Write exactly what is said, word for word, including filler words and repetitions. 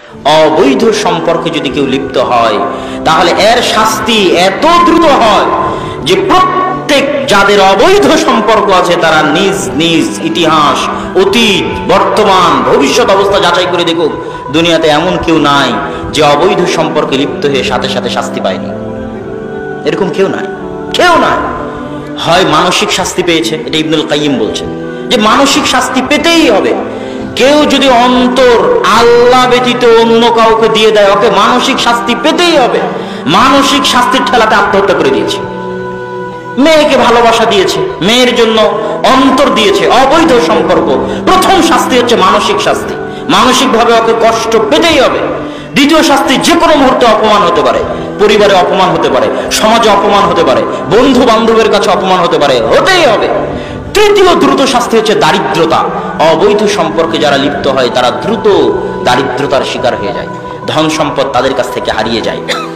অবৈধ সম্পর্কে যদি কেউ লিপ্ত হয় তাহলে এর শাস্তি এত দ্রুত হয় যে প্রত্যেক যাদের অবৈধ সম্পর্ক আছে তারা নিজ নিজ ইতিহাস, অতীত, বর্তমান, ভবিষ্যৎ অবস্থা যাচাই করে দেখুক, দুনিয়াতে এমন কেউ নাই যে অবৈধ সম্পর্কে লিপ্ত হয়ে সাথে সাথে শাস্তি পায়নি। এরকম কেউ নাই, কেউ নাই। হয় মানসিক শাস্তি পেয়েছে, এটা ইবনুল কাইয়িম বলছেন যে মানসিক শাস্তি পেতেই হবে। কেউ যদি অন্তর আল্লাহ ব্যতীত অন্য কাউকে দিয়ে দেয়, ওকে মানসিক শাস্তি পেতেই হবে। মানসিক শাস্তির ঠেলাতে আত্মহত্যা করে দিয়েছে। মেয়েকে ভালোবাসা দিয়েছে, মেয়ের জন্য অন্তর দিয়েছে, অবৈধ সম্পর্ক, প্রথম শাস্তি হচ্ছে মানসিক শাস্তি। মানসিকভাবে ওকে কষ্ট পেতেই হবে। দ্বিতীয় শাস্তি যে কোনো মুহূর্তে অপমান হতে পারে, পরিবারে অপমান হতে পারে, সমাজে অপমান হতে পারে, বন্ধু বান্ধবের কাছে অপমান হতে পারে, হতেই হবে। তৃতীয় দ্রুত শাস্তি হচ্ছে দারিদ্রতা। অবৈধ সম্পর্কে যারা লিপ্ত হয় তারা দ্রুত দারিদ্রতার শিকার হয়ে যায়, ধন সম্পদ তাদের কাছ থেকে হারিয়ে যায়।